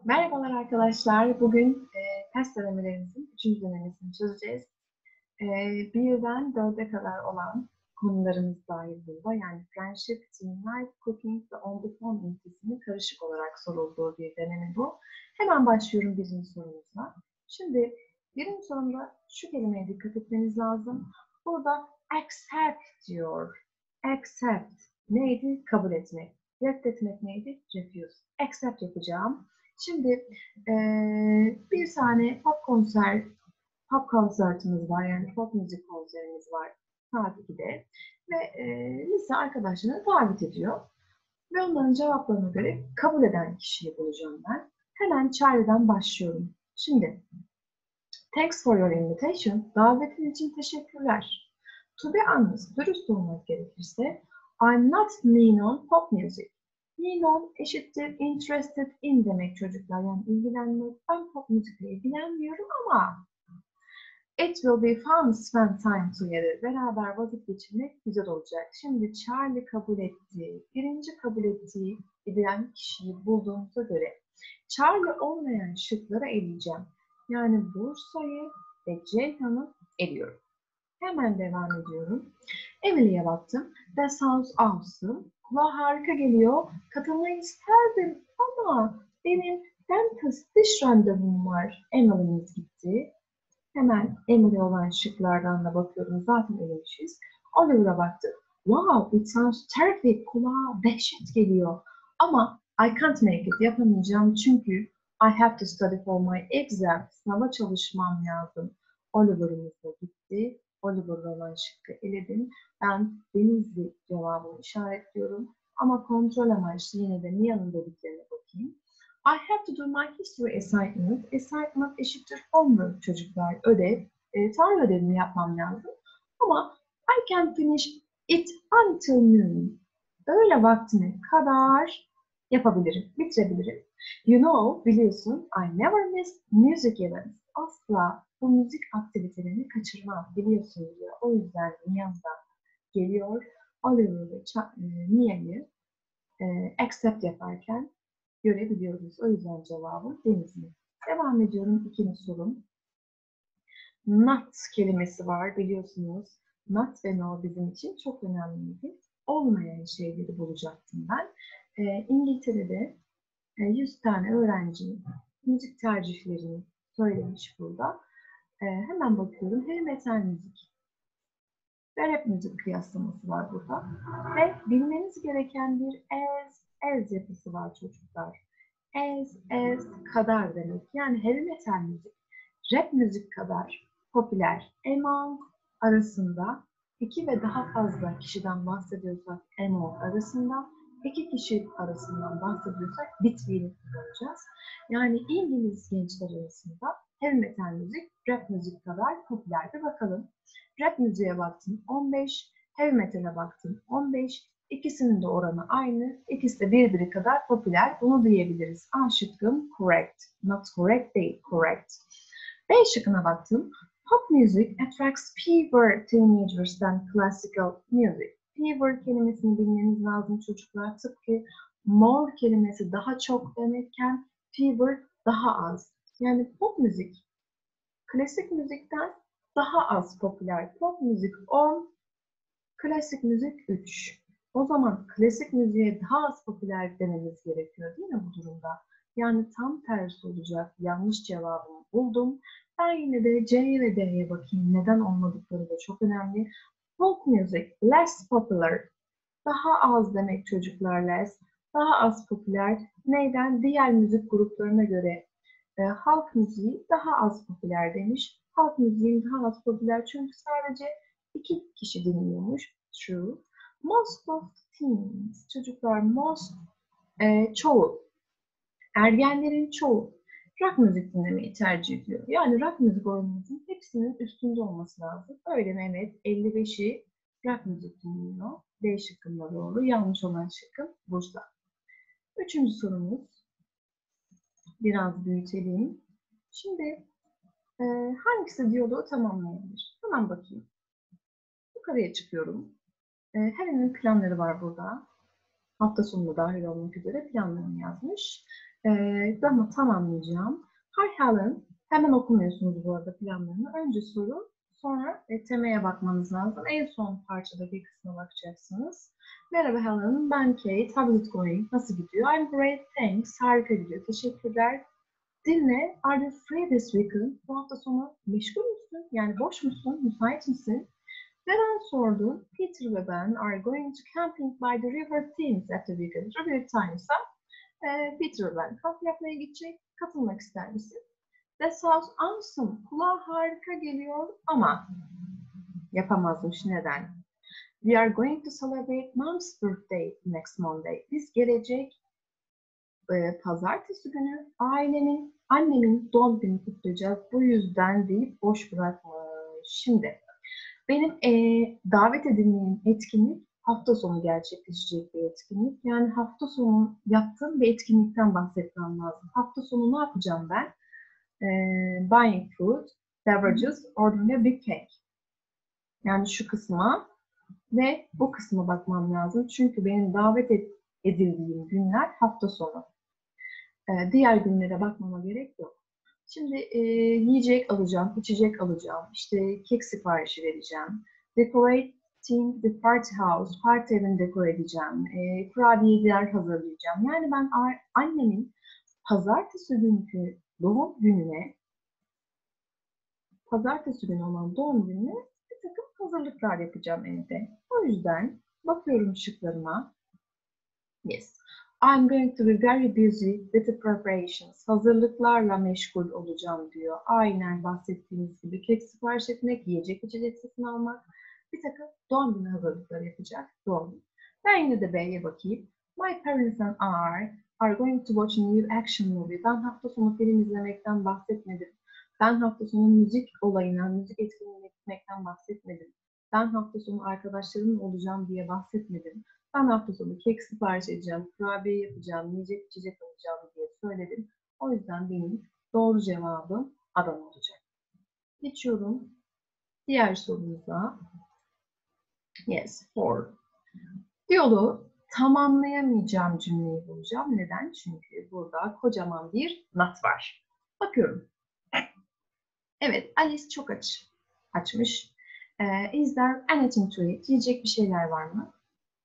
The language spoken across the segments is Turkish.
Merhabalar arkadaşlar. Bugün test denemelerimizin 3. denemesini çözeceğiz. 1'den 4'e kadar olan konularımız dahil burada. Yani friendship, team life, cooking ve on the phone ilişkisinin karışık olarak sorulduğu bir deneme bu. Hemen başlıyorum birinci sorumuzla. Şimdi birinci sorumda şu kelimeye dikkat etmeniz lazım. Burada accept diyor. Accept neydi? Kabul etmek. Reddetmek neydi? Refuse. Accept yapacağım. Şimdi bir tane pop konsertimiz var. Yani pop müzik konserimiz var saat 2'de. Ve lise arkadaşlarını davet ediyor. Ve onların cevaplarına göre kabul eden kişiyi bulacağım ben. Hemen Charlie'den başlıyorum. Şimdi, thanks for your invitation. Davetin için teşekkürler. To be honest, dürüst olmak gerekirse, I'm not keen on pop music. Keen on eşittir interested in demek çocuklar. Yani ilgilenmek. Ben pop müzikle ilgilenmiyorum ama it will be fun to spend time together. Beraber vakit geçirmek güzel olacak. Şimdi Charlie kabul etti. Birinci kabul ettiği edilen kişiyi bulduğumuza göre Charlie olmayan şıklara eleyeceğim. Yani Bursa'yı ve Ceyhan'ı eliyorum. Hemen devam ediyorum. Emily'ye baktım. That sounds awesome. Kulağa harika geliyor. Katılmayı isterdim ama benim dentist diş randevum var. Emily'miz gitti. Hemen Emily olan şıklardan da bakıyorum. Zaten elemişiz. Oliver'a baktık. Wow, it sounds terrific. Kulağa dehşet geliyor. Ama I can't make it. Yapamayacağım çünkü I have to study for my exam. Sınava çalışmam lazım. Oliver'ımız da gitti. Oliver'la olan şıkkı eledim. Ben Denizli cevabını işaretliyorum. Ama kontrol amaçlı yine de Nia'nın dediklerine bakayım. I have to do my history assignment. Assignment eşittir homework çocuklar. Ödev. Tarih ödevimi yapmam lazım. Ama I can finish it until noon. Öğle vaktine kadar yapabilirim, bitirebilirim. You know, biliyorsun, I never miss music events. Asla bu müzik aktivitelerini kaçırmam, biliyorsun diyor. O yüzden Nia'dan geliyor. Oliver ve Nia'yı accept yaparken görebiliyoruz. O yüzden cevabım Denizli. Devam ediyorum ikinci sorum. Not kelimesi var biliyorsunuz. Not ve no bizim için çok önemliydi. Olmayan şeyleri bulacaktım ben. İngiltere'de 100 tane öğrenci müzik tercihlerini söylemiş burada. Hemen bakıyorum. Heavy metal müzik ve rap müzik kıyaslaması var burada. Ve bilmeniz gereken bir as yapısı var çocuklar. As kadar demek. Yani heavy metal müzik, rap müzik kadar popüler. Among arasında iki ve daha fazla kişiden bahsediyorsak among arasında, iki kişi arasından bahsediyorsak between kullanacağız. Yani İngiliz gençler arasında heavy metal müzik, rap müzik kadar popüler. Bir bakalım. Rap müziğe baktım 15, heavy metal'e baktım 15. İkisinin de oranı aynı. İkisi de birbiri kadar popüler. Bunu diyebiliriz. A şıkkım correct. Not correct değil, correct. B şıkkına baktım. Pop music attracts fewer teenagers than classical music. Fewer kelimesini bilmeniz lazım çocuklar. Tıpkı more kelimesi daha çok demekken fewer daha az. Yani pop müzik klasik müzikten daha az popüler. Pop müzik 10, klasik müzik 3. O zaman klasik müziğe daha az popüler dememiz gerekiyor değil mi bu durumda? Yani tam tersi olacak. Yanlış cevabımı buldum. Ben yine de C ve D'ye bakayım. Neden olmadıkları da çok önemli. Folk music less popular. Daha az demek çocuklar less. Daha az popüler. Neyden? Diğer müzik gruplarına göre halk müziği daha az popüler demiş. Halk müziğin daha az popüler çünkü sadece 2 kişi dinliyormuş. True. Most of teens, çocuklar most, çoğu, ergenlerin çoğu rock müzik dinlemeyi tercih ediyor. Yani rock müzik oranımızın hepsinin üstünde olması lazım. Öyle Mehmet 55'i rock müzik dinliyor. D şıkkında doğru. Yanlış olan şıkkım Bursa. Üçüncü sorumuz. Biraz büyütelim. Şimdi hangisi diyaloğu tamamlayabilir? Hemen bakayım. Yukarıya çıkıyorum. Helen'in planları var burada. Hafta sonunda dahil olmak üzere planlarını yazmış. Ama tamamlayacağım. Hi Helen. Hemen okumuyorsunuz bu arada planlarını. Önce soru, sonra temaya bakmanız lazım. En son parçadaki kısma bakacaksınız. Merhaba Helen, ben Kate. How is it going? Nasıl gidiyor? I'm great, thanks. Harika gidiyor. Teşekkürler. Dinle. Are you free this weekend? Bu hafta sonu meşgul müsün? Yani boş musun? Müsait misin? Neden sordun? Peter ve ben are going to camping by the river Thames at the weekend. River Thames'a Peter ve ben kamp yapmaya gidecek. Katılmak ister misin? That sounds awesome. Kulağa harika geliyor ama yapamazmış. Neden? We are going to celebrate Mom's birthday next Monday. Biz gelecek pazartesi günü annemin doğum gününü kutlayacağız. Bu yüzden deyip boş bırakma. Şimdi benim davet edildiğim etkinlik hafta sonu gerçekleşecek bir etkinlik. Yani hafta sonu yaptığım bir etkinlikten bahsetmem lazım. Hafta sonu ne yapacağım ben? Buying food, beverages, ordering a big cake. Yani şu kısma ve bu kısma bakmam lazım. Çünkü benim davet edildiğim günler hafta sonu. Diğer günlere bakmama gerek yok. Şimdi yiyecek alacağım, içecek alacağım, işte kek siparişi vereceğim. Decorating the party house, parti evini dekore edeceğim. Kurabiyeler hazırlayacağım. Yani ben annemin pazartesi günkü doğum gününe, pazartesi günü olan doğum gününe bir takım hazırlıklar yapacağım evde. O yüzden bakıyorum şıklarıma. Yes. I'm going to be very busy with the preparations. Hazırlıklarla meşgul olacağım diyor. Aynen bahsettiğimiz gibi kek sipariş etmek, yiyecek içecek satın almak, bir takım doğum günü hazırlıkları yapacak. Doğru. Ben yine de B'ye bakayım. My parents and I are going to watch a new action movie. Ben hafta sonu film izlemekten bahsetmedim. Ben hafta sonu müzik olayına, müzik etkinliğine gitmekten bahsetmedim. Ben hafta sonu arkadaşlarımla olacağım diye bahsetmedim. Ben hafta sonu kek sipariş edeceğim, kurabiye yapacağım, yiyecek içecek alacağım diye söyledim. O yüzden benim doğru cevabım Adana olacak. Geçiyorum diğer sorumuza. Yes, four. Diyaloğu tamamlayamayacağım cümleyi bulacağım. Neden? Çünkü burada kocaman bir not var. Bakıyorum. Evet, Alice çok açmış. Is there anything to eat? Yiyecek bir şeyler var mı?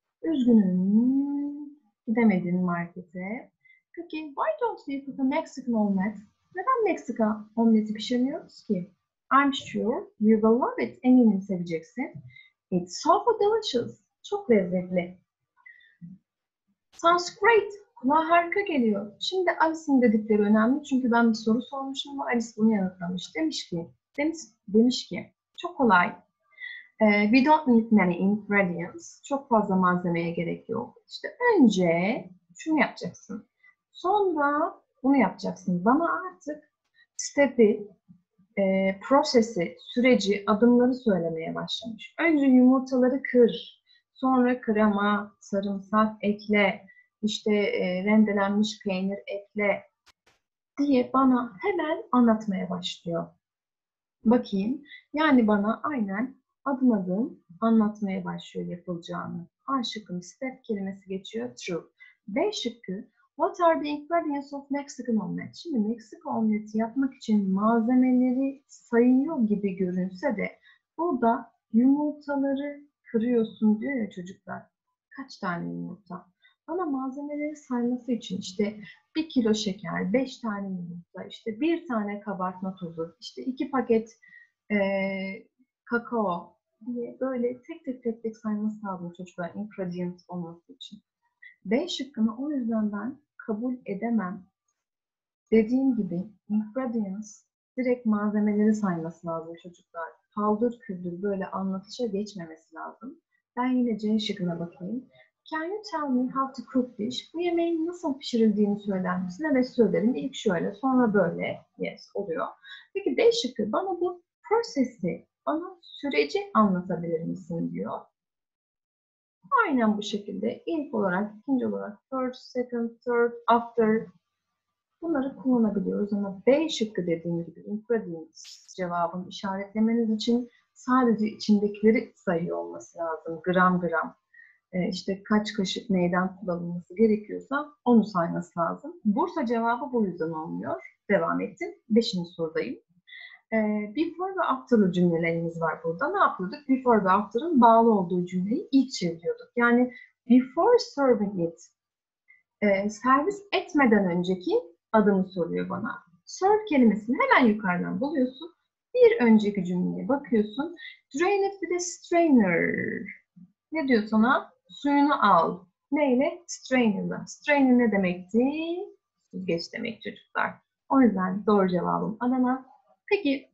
Üzgünüm, gidemedim markete. Peki, why don't we cook a Mexican omelet? Neden Meksika omleti pişirmiyoruz ki? I'm sure you will love it. Eminim seveceksin. It's so delicious. Çok lezzetli. Sounds great. Kulağa harika geliyor. Şimdi Alice'in dedikleri önemli çünkü ben bir soru sormuşum ve Alice bunu yanıtlamış. Demiş ki, çok kolay. We don't need many ingredients. Çok fazla malzemeye gerek yok. İşte önce şunu yapacaksın. Sonra bunu yapacaksın. Bana artık step'i, prosesi, süreci, adımları söylemeye başlamış. Önce yumurtaları kır. Sonra krema, sarımsak ekle. İşte rendelenmiş peynir ekle diye bana hemen anlatmaya başlıyor. Bakayım. Yani bana aynen adım adım anlatmaya başlıyor yapılacağını. A şıkkı step kelimesi geçiyor. True. B şıkkı what are the ingredients of Mexican omelet? Şimdi Meksika omleti yapmak için malzemeleri sayıyor gibi görünse de burada yumurtaları kırıyorsun diyor ya çocuklar. Kaç tane yumurta? Bana malzemeleri sayması için işte 1 kilo şeker, 5 tane yumurta, işte 1 tane kabartma tozu, işte 2 paket kakao diye böyle tek tek sayması lazım çocuklar ingredient olması için. B şıkkını o yüzden ben kabul edemem. Dediğim gibi ingredients direkt malzemeleri sayması lazım çocuklar. Paldır küldür böyle anlatışa geçmemesi lazım. Ben yine C şıkkına bakayım. Can you tell me how to cook this? Bu yemeğin nasıl pişirildiğini söyler misin? Evet söylerim. İlk şöyle, sonra böyle. Yes, oluyor. Peki D şıkkı bana bu prosesi, bana süreci anlatabilir misin diyor. Aynen bu şekilde ilk olarak, ikinci olarak first, second, third, after bunları kullanabiliyoruz ama B şıkkı dediğim gibi ingredients cevabını işaretlemeniz için sadece içindekileri sayıyor olması lazım gram gram. işte kaç kaşık neyden kullanılması gerekiyorsa onu sayması lazım. Bursa cevabı bu yüzden olmuyor. Devam ettim. 5. sorudayım. Before ve after'lı cümlelerimiz var burada. Ne yapıyorduk? Before ve after'ın bağlı olduğu cümleyi ilk çeviriyorduk. Yani before serving it, servis etmeden önceki adımı soruyor bana. Serve kelimesini hemen yukarıdan buluyorsun. Bir önceki cümleye bakıyorsun. Drain it with a strainer. Ne diyor sana? Suyunu al. Neyle? Strainer'la. Strainer ne demekti? Süzgeç demek çocuklar. O yüzden doğru cevabım Adana. Peki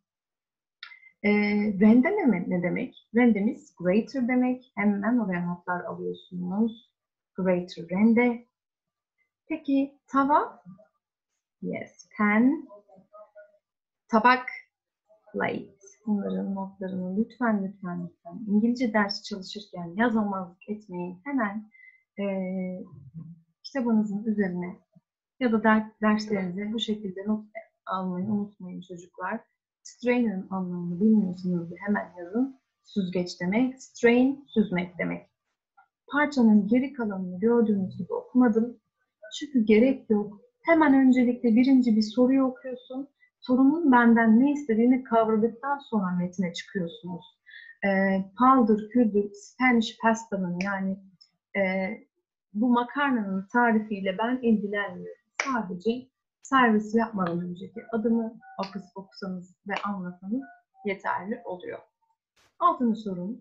rende ne demek? Rendemiz greater demek. Hemen oraya notlar alıyorsunuz. Greater rende. Peki tava? Yes. Pen. Tabak. Plate. Bunların notlarını lütfen. İngilizce ders çalışırken yazamazlık etmeyin. Hemen kitabınızın üzerine ya da derslerinize bu şekilde not almayı unutmayın çocuklar. Strainer'ın anlamını bilmiyorsunuz da hemen yazın. Süzgeç demek. Strain, süzmek demek. Parçanın geri kalanını gördüğünüz gibi okumadım. Çünkü gerek yok. Hemen öncelikle birinci bir soruyu okuyorsun. Sorunun benden ne istediğini kavradıktan sonra metne çıkıyorsunuz. Paldır, küldür, Spanish pasta'nın yani bu makarnanın tarifiyle ben ilgilenmiyorum. Sadece servisi yapmadan önceki adımı okusanız ve anlasanız yeterli oluyor. 6. sorum.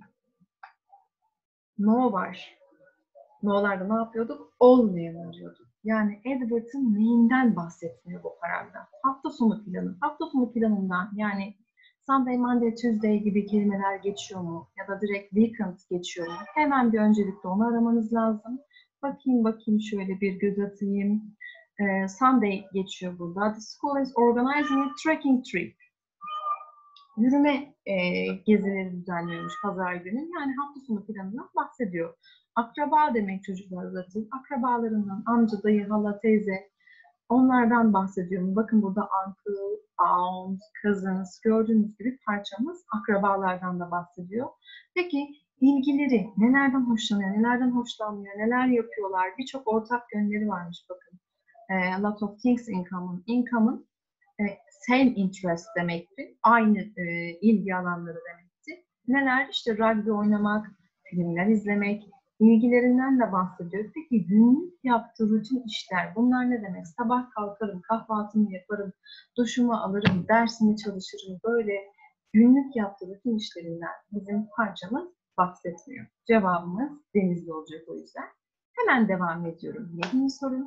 No var. No'larda ne yapıyorduk? Olmayanı arıyorduk. Yani Edward'ın neyinden bahsetmiyor bu paragraf? Hafta sonu planı. Hafta sonu planından yani Sunday, Monday, Tuesday gibi kelimeler geçiyor mu? Ya da direkt weekend geçiyor mu? Hemen bir öncelikle onu aramanız lazım. Bakayım şöyle bir göz atayım. Sunday geçiyor burada. The school is organizing a trekking trip. Yürüme gezileri düzenliyormuş pazar günü. Yani hafta sonu planından bahsediyor. Akraba demek çocuklar zaten. Akrabalarından amca, dayı, hala, teyze onlardan bahsediyorum. Bakın burada uncle, aunt, cousins gördüğünüz gibi parçamız akrabalardan da bahsediyor. Peki ilgileri nelerden hoşlanıyor, nelerden hoşlanmıyor, neler yapıyorlar? Birçok ortak yönleri varmış bakın. A lot of things in common. In common same interest demekti. Aynı ilgi alanları demekti. Neler? İşte rugby oynamak, filmler izlemek, ilgilerinden de bahsediyor. Peki günlük yaptığı rutin işler, bunlar ne demek? Sabah kalkarım, kahvaltımı yaparım, duşumu alırım, dersimi çalışırım. Böyle günlük yaptığı rutin işlerinden bizim parçamız bahsetmiyor. Cevabımız Denizli olacak o yüzden. Hemen devam ediyorum. 7. soru.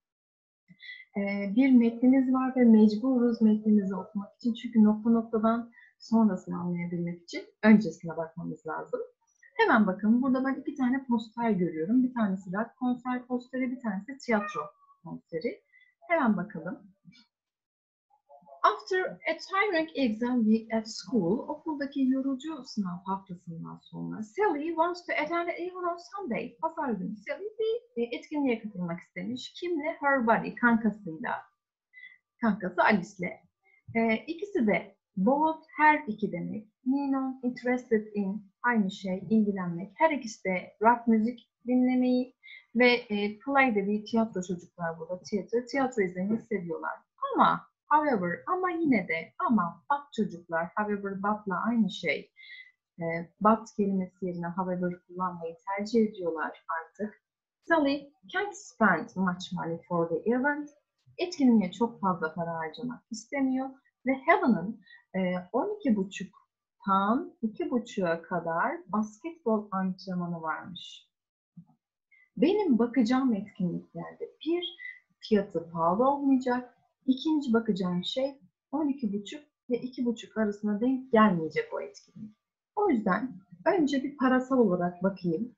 Bir metniniz var ve mecburuz metninizi okumak için. Çünkü noktadan sonrasını anlayabilmek için öncesine bakmamız lazım. Hemen bakın burada ben 2 tane poster görüyorum. Bir tanesi rock konser posteri, bir tanesi tiyatro konseri. Hemen bakalım. After a tiring exam week at school, okuldaki yorucu sınav haftasından sonra Sally wants to attend an event on Sunday. Pazar günü Sally bir etkinliğe katılmak istemiş. Kimle? Her buddy, kankasıyla. Kankası Alice'le. İkisi de both, her iki demek. Nino, interested in, aynı şey, ilgilenmek. Her ikisi de rock müzik dinlemeyi ve play dediği tiyatro çocuklar burada. Tiyatro izlemeyi seviyorlar. However, ama yine de, ama but çocuklar, however, but'la aynı şey. But kelimesi yerine however kullanmayı tercih ediyorlar artık. Sally can't spend much money for the event. Etkinliğe çok fazla para harcamak istemiyor ve Helen'ın 12.30'dan 2.30'a kadar basketbol antrenmanı varmış. Benim bakacağım etkinliklerde bir, fiyatı pahalı olmayacak. İkinci bakacağım şey 12.30 ve 2.30 arasında denk gelmeyecek o etkinlik. O yüzden önce bir parasal olarak bakayım.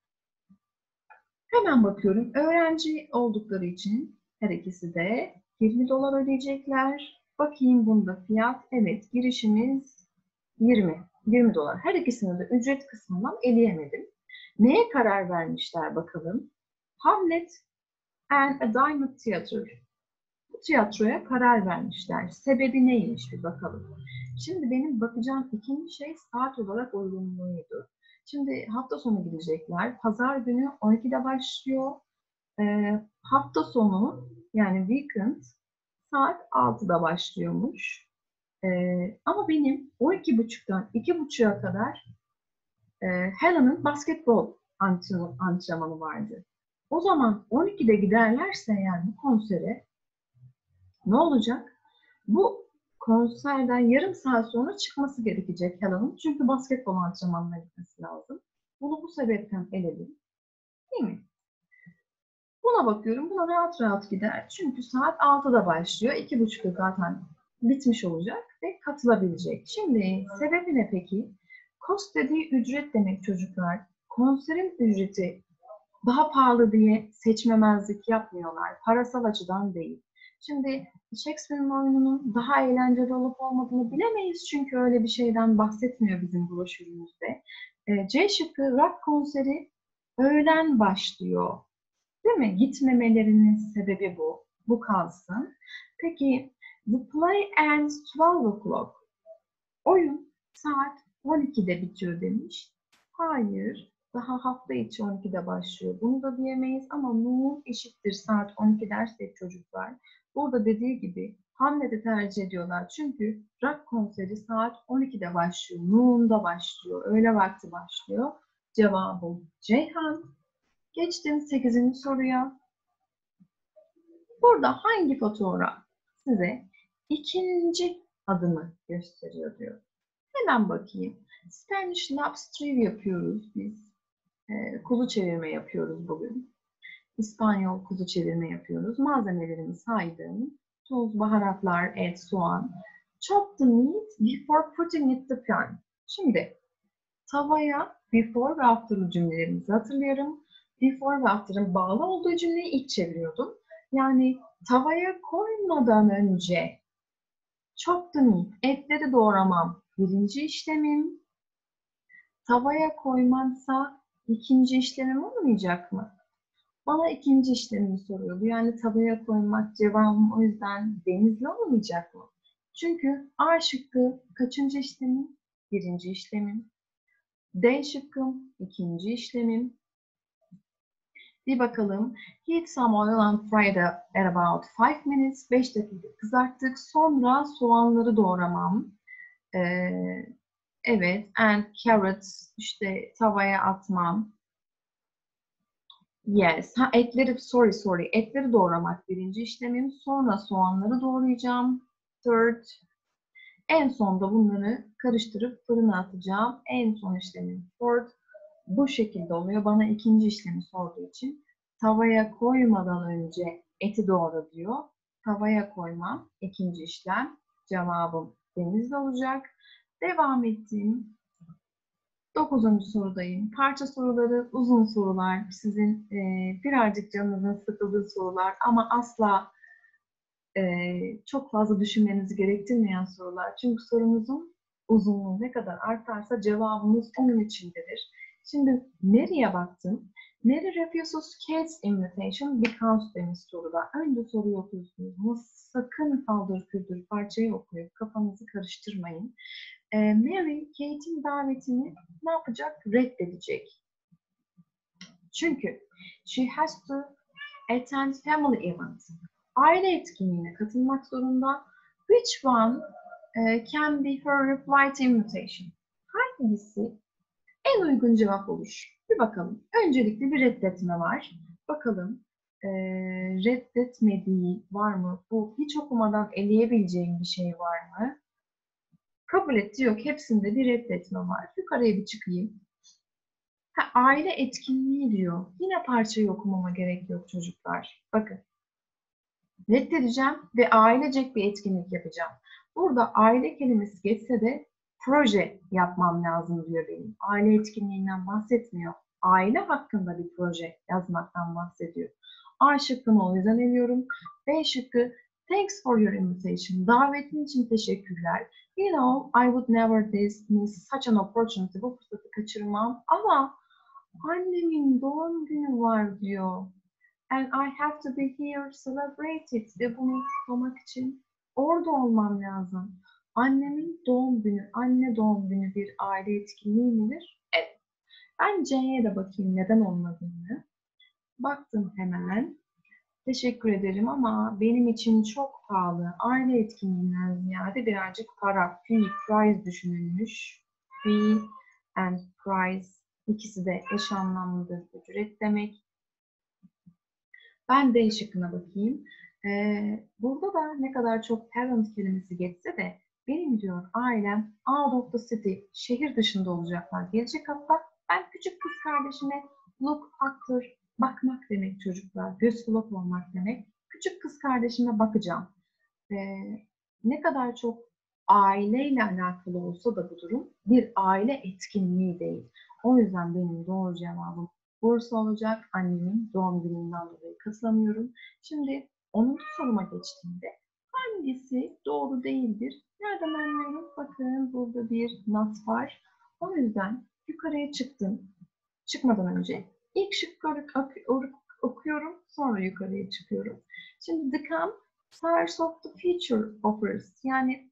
Hemen bakıyorum. Öğrenci oldukları için her ikisi de 20 dolar ödeyecekler. Bakayım bunda fiyat. Evet, girişimiz 20 dolar. Her ikisini de ücret kısmından eleyemedim. Neye karar vermişler bakalım? Hamlet and a Diamond Theatre. Bu tiyatroya karar vermişler. Sebebi neymiş bir bakalım. Şimdi benim bakacağım ikinci şey saat olarak uygunluğuydu. Şimdi hafta sonu gidecekler. Pazar günü 12'de başlıyor. Hafta sonu yani weekend saat 6'da başlıyormuş. Ama benim 12.30'dan 2.30'a kadar Helen'ın basketbol antrenmanı vardı. O zaman 12'de giderlerse yani bu konsere ne olacak? Bu konserden yarım saat sonra çıkması gerekecek Helen'ın. Çünkü basketbol antrenmanına gitmesi lazım. Bunu bu sebepten eledim. Değil mi? Buna bakıyorum. Buna rahat rahat gider. Çünkü saat 6'da başlıyor. 2.30'da zaten bitmiş olacak ve katılabilecek. Şimdi sebebi ne peki? Cost dediği ücret demek çocuklar. Konserin ücreti daha pahalı diye seçmemezlik yapmıyorlar. Parasal açıdan değil. Şimdi Shakespeare'in oyununun daha eğlenceli olup olmadığını bilemeyiz. Çünkü öyle bir şeyden bahsetmiyor bizim broşürümüzde. C şıkkı rock konseri öğlen başlıyor. Değil mi? Gitmemelerinin sebebi bu. Bu kalsın. Peki, the play ends 12 o'clock. Oyun saat 12'de bitiyor demiş. Hayır, daha hafta içi 12'de başlıyor. Bunu da diyemeyiz ama noon eşittir saat 12 dersek çocuklar. Burada dediği gibi Hamlet'i tercih ediyorlar. Çünkü rock konseri saat 12'de başlıyor. Noon'da başlıyor. Öğle vakti başlıyor. Cevabım Ceyhan. Geçtim 8. soruya. Burada hangi fotoğraf size ikinci adımı gösteriyor diyor. Hemen bakayım. Spanish Lobster yapıyoruz biz. Kuzu çevirme yapıyoruz bugün. İspanyol kuzu çevirme yapıyoruz. Malzemelerimi saydım. Tuz, baharatlar, et, soğan. Chop the meat before putting it the pan. Şimdi tavaya before ve after'lı cümlelerimizi hatırlıyorum. Before ve after'ın bağlı olduğu cümleyi ilk çeviriyordum. Yani tavaya koymadan önce chop the meat, etleri doğramam birinci işlemim. Tavaya koymamsa ikinci işlemim olmayacak mı? Bana ikinci işlemini soruyordu. Yani tavaya koymak cevabım o yüzden denizli olmayacak mı? Çünkü A şıkkı kaçıncı işlemim? Birinci işlemim. D şıkkım ikinci işlemim. Bir bakalım. Heat some oil and fry it at about 5 minutes. 5 dakika kızarttık. Sonra soğanları doğramam. Evet. And carrots işte tavaya atmam. Yes. Ha, sorry. Etleri doğramak birinci işlemim. Sonra soğanları doğrayacağım. Third. En sonda bunları karıştırıp fırına atacağım. En son işlemim fourth. Bu şekilde oluyor. Bana ikinci işlemi sorduğu için tavaya koymadan önce eti doğra diyor. Tavaya koymam. İkinci işlem. Cevabım denizli olacak. Devam ettiğim 9. sorudayım. Parça soruları, uzun sorular, sizin birazcık canınızın sıkıldığı sorular ama asla çok fazla düşünmenizi gerektirmeyen sorular. Çünkü sorumuzun uzunluğu ne kadar artarsa cevabımız onun içindedir. Şimdi Mary'e baktım. Mary refuses Kate's invitation because demiş soruda. Önce soruyu okuyorsunuz. Ama sakın paldır küldür parçayı okuyup kafanızı karıştırmayın. Mary Kate'in davetini ne yapacak? Reddedecek. Çünkü she has to attend family events. Aile etkinliğine katılmak zorunda. Which one can be her reply to invitation? Hangisi en uygun cevap olur? Bir bakalım. Öncelikle bir reddetme var. Bakalım reddetmediği var mı? Bu hiç okumadan eleyebileceğim bir şey var mı? Kabul etti yok. Hepsinde bir reddetme var. Yukarıya bir çıkayım. Aile etkinliği diyor. Yine parçayı okumama gerek yok çocuklar. Bakın. Reddedeceğim ve ailecek bir etkinlik yapacağım. Burada aile kelimesi geçse de proje yapmam lazım diyor benim. Aile etkinliğinden bahsetmiyor. Aile hakkında bir proje yazmaktan bahsediyor. A şıkkını o yüzden eliyorum. B şıkkı thanks for your invitation. Davetin için teşekkürler. You know, I would never miss such an opportunity. Bu fırsatı kaçırmam ama annemin doğum günü var diyor. And I have to be here to celebrate it. Ve bunu kutlamak için orada olmam lazım. Annemin doğum günü, anne doğum günü bir aile etkinliği midir? Evet. Ben C'ye de bakayım neden olmadığını. Baktım hemen. Teşekkür ederim ama benim için çok pahalı. Aile etkinliğinden ziyade birazcık para, fee, price düşünülmüş. Fee and price ikisi de eş anlamlıdır. Ücret demek. Ben D şıkkına bakayım. Burada da ne kadar çok parent kelimesi geçse de benim diyor ailem out of the city, şehir dışında olacaklar. Gelecek hafta ben küçük kız kardeşime look after, bakmak demek çocuklar. Göz kulak olmak demek. Küçük kız kardeşime bakacağım. Ne kadar çok aileyle alakalı olsa da bu durum bir aile etkinliği değil. O yüzden benim doğru cevabım Bursa olacak. Annemin doğum gününden dolayı katılamıyorum. Şimdi 10. soruma geçtiğimde hangisi doğru değildir? Nereden anlıyorum? Bakın burada bir not var. O yüzden yukarıya çıktım. Çıkmadan önce ilk şıkkı okuyorum. Sonra yukarıya çıkıyorum. Şimdi the camp stars of the future offers. Yani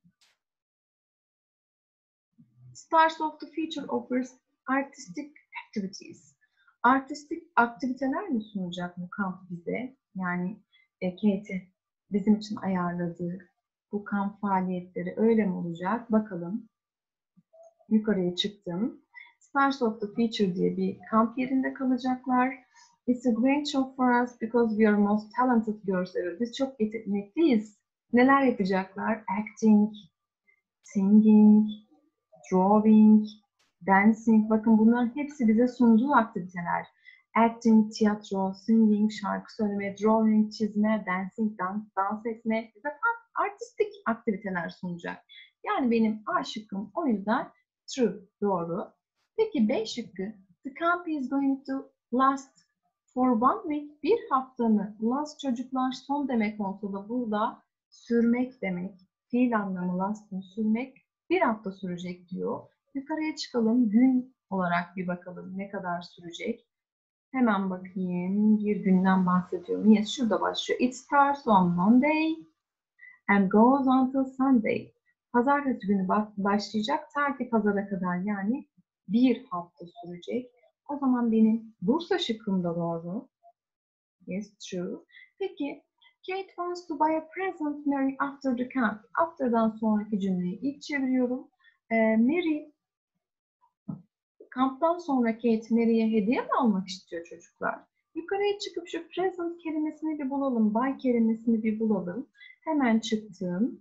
stars of the future offers artistic activities. Artistik aktiviteler mi sunacak bu kamp bize? Yani Kate bizim için ayarladığı bu kamp faaliyetleri öyle mi olacak? Bakalım. Yukarıya çıktım. Stars of the Future diye bir kamp yerinde kalacaklar. It's a great show for us because we are most talented girls ever. Biz çok yetenekliyiz. Neler yapacaklar? Acting, singing, drawing, dancing. Bakın bunların hepsi bize sunduğu aktiviteler. Acting, tiyatro, singing, şarkı söyleme, drawing, çizme, dancing, dans etme. Bize artistik aktiviteler sunacak. Yani benim A şıkkım o yüzden true, doğru. Peki B şıkkı. The camp is going to last for 1 week. Bir hafta mı? Last çocuklar son demek olsa da burada sürmek demek. Fiil anlamı last'ın sürmek. Bir hafta sürecek diyor. Yukarıya çıkalım. Gün olarak bir bakalım ne kadar sürecek. Hemen bakayım. Bir günden bahsediyorum. Yes, şurada başlıyor. It starts on Monday and goes until Sunday. Pazartesi günü başlayacak. Ta ki pazara kadar yani bir hafta sürecek. O zaman benim Bursa şıkkım da doğru. Yes, true. Peki, Kate wants to buy a present Mary after the camp. After'dan sonraki cümleyi ilk çeviriyorum. Mary, kamptan sonra Kate Mary'e hediye mi almak istiyor çocuklar? Yukarıya çıkıp şu present kelimesini bir bulalım. Buy kelimesini bir bulalım. Hemen çıktım.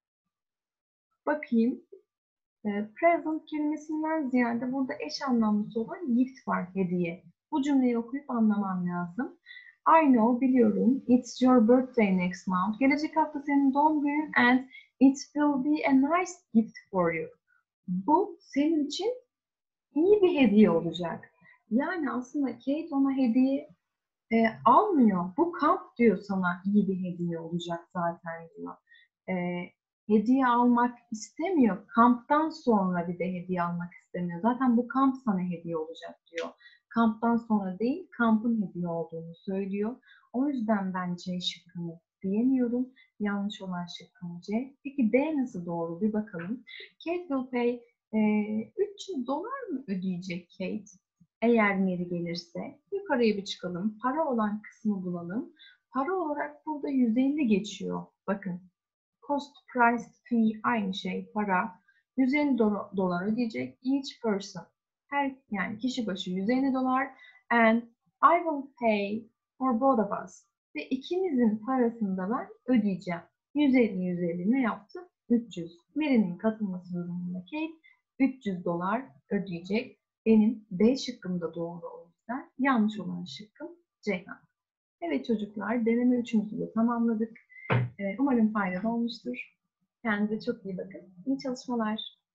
Bakayım. Present kelimesinden ziyade burada eş anlamlısı olan gift var, hediye. Bu cümleyi okuyup anlamam lazım. I know, biliyorum. It's your birthday next month. Gelecek hafta senin doğum günün and it will be a nice gift for you. Bu senin için iyi bir hediye olacak. Yani aslında Kate ona hediye almıyor. Bu kamp diyor sana iyi bir hediye olacak zaten diyor. E, Hediye almak istemiyor. Kamptan sonra bir de hediye almak istemiyor. Zaten bu kamp sana hediye olacak diyor. Kamptan sonra değil, kampın hediye olduğunu söylüyor. O yüzden ben C şıkkını diyemiyorum. Yanlış olan şıkkım C. Peki D nasıl doğru? Bir bakalım. Kate will pay 300 dolar mı ödeyecek Kate? Eğer Mary gelirse. Yukarıya bir çıkalım. Para olan kısmı bulalım. Para olarak burada 150 geçiyor. Bakın. Cost, price, fee aynı şey. Para. 150 dolar ödeyecek. Each person. Yani kişi başı 150 dolar. And I will pay for both of us. Ve ikimizin parasını da ben ödeyeceğim. 150 ne yaptı? 300. Mary'nin katılması durumunda Kate 300 dolar ödeyecek. Benim D şıkkım da doğru o yüzden. Yanlış olan şıkkım Ceyhan. Evet çocuklar, deneme üçümüzü de tamamladık. Umarım faydalı olmuştur. Kendinize çok iyi bakın. İyi çalışmalar.